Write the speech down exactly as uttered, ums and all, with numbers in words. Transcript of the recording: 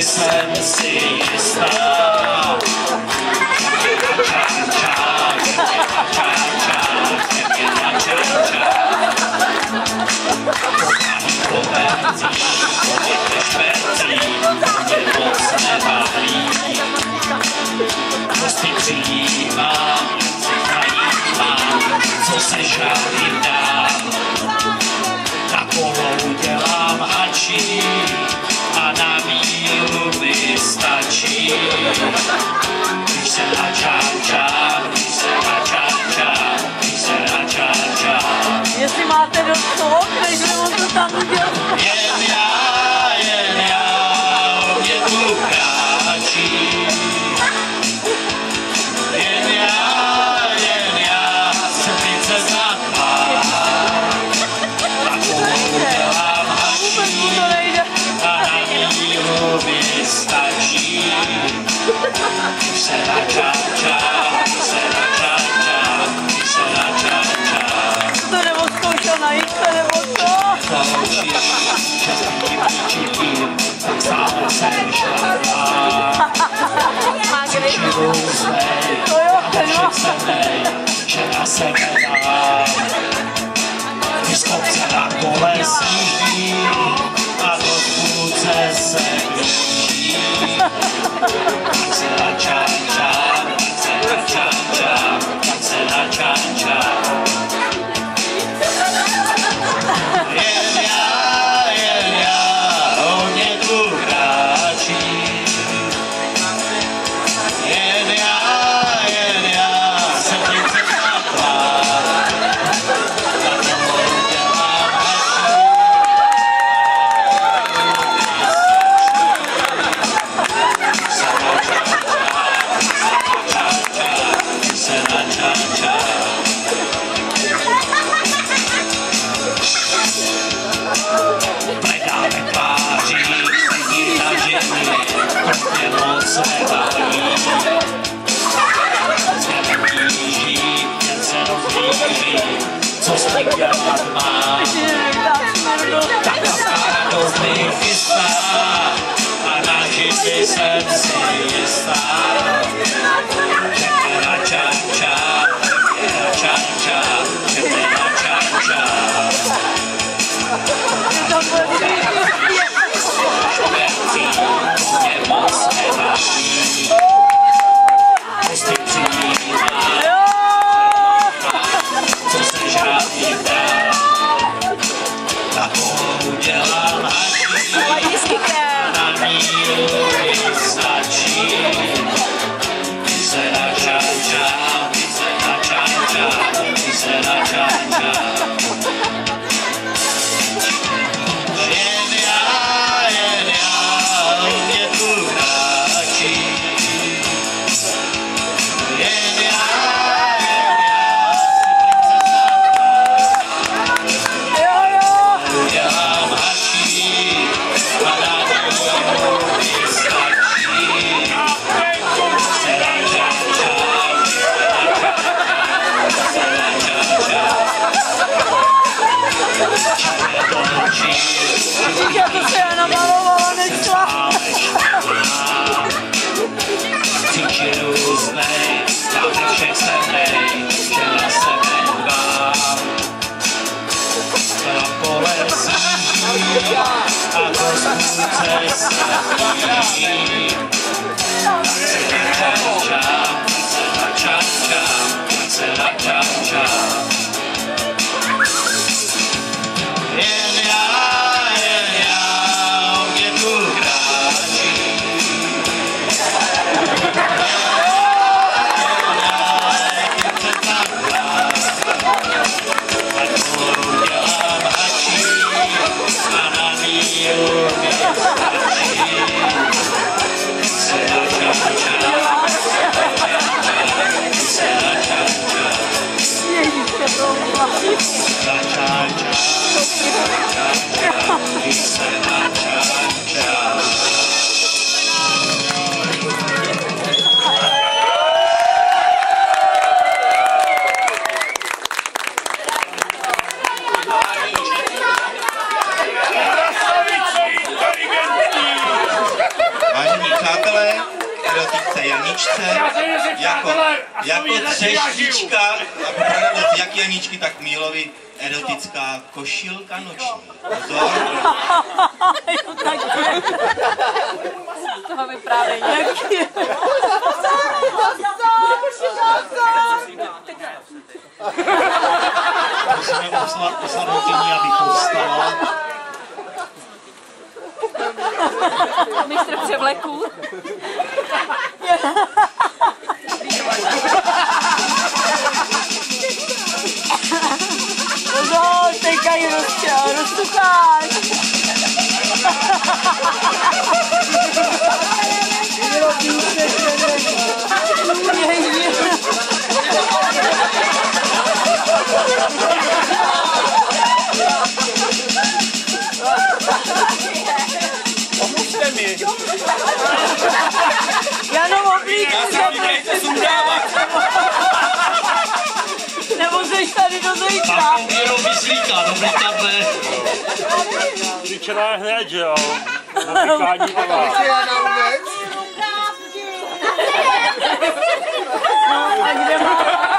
jsem si jistá. Prostě přijímám, zajímám, co se žádným dám. Na kolou dělám hačí a na míru mi stačí. Když se na čán čán, když se na čán čán, když se na čán čán. Jestli máte dost toho, než on to tam udělal. Jen já, jen já, o mě tu kráčí. Jen já, jen já, srdce znám. Na kolou dělám hačí a na míru mi stačí. Když se na čán čán, když se na čán čán, když se na čán čán. To nebo zkoušel najít, to nebo to. Poučí, že s tím příčitím, tak stále jsem šla. Což je různej, a všecenej, že na sebe dám. Když z kopce na kole sjíždí a do půlce se krouží. Tak se na čán čán, tak se na čán čán, tak se na čán čán. Jen já, jen já, o mě tu kráčí. Jen já, jen já, se srdce znám. Na kolou dělám hačí. Se na čán čán. Predáme tváří, sedí na ženy, to mě moc nebaví. Se neblíží, jen se rozlíží, co s tím dělat mám. Tak ta radost mi chystá a na živě jsem si jistá. Čekaj na čán čán, čekaj na čán čán, čekaj na čán čán. Špercí, mě moc nebaví. Prostě přijímám, co se žádný dá. Na kolou dělám hačí a na míru mi stačí. Když se na čán čán, když se na čán čán, když se na čán čán. Jen já, jen já, o mě tu kráčí. Jen já, jen já, si princezna udělám hačí a na míru mi stačí. Se na čán čán, se na čán čán. Já to se já namalovala, nešla. Cíči různej, dáme všech semnej, že na sebe dbám. Na kole sjíždí a do spůlce se blíží. Tak se na čán čán, tak se na čán čán, tak se na čán čán. Jen já, jen já, o mě tu kráčí. Jen já, jen se tam dám. Na kolou dělám hačí a na míru mi stačí. Se na čán čán, se na čán čán. jako třešnička, jak Janičky, tak Mílovi erotická košilka noční. Pozor. To máme právě jaký. Musíme poslat hokyni, aby povstala. Mistr převleků. Pozor, teďka ji roztucháš. Pomůžte mi. Jenom oblík. Já se oblíkejte sundávat. Nebo seš tady do zítra. Tam jenom vyslíká, dobrý table. Vyčená hned, že jo? Dotykání nemá. A kde má?